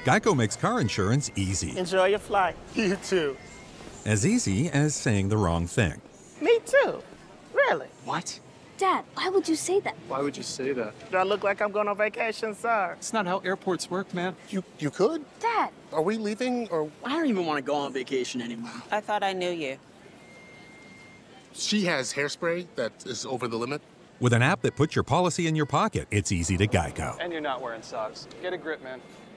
GEICO makes car insurance easy. Enjoy your flight. You too. As easy as saying the wrong thing. Me too. Really? What? Dad, why would you say that? Why would you say that? Do I look like I'm going on vacation, sir? It's not how airports work, man. You could? Dad. Are we leaving or? I don't even want to go on vacation anymore. I thought I knew you. She has hairspray that is over the limit. With an app that puts your policy in your pocket, it's easy to GEICO. And you're not wearing socks. Get a grip, man.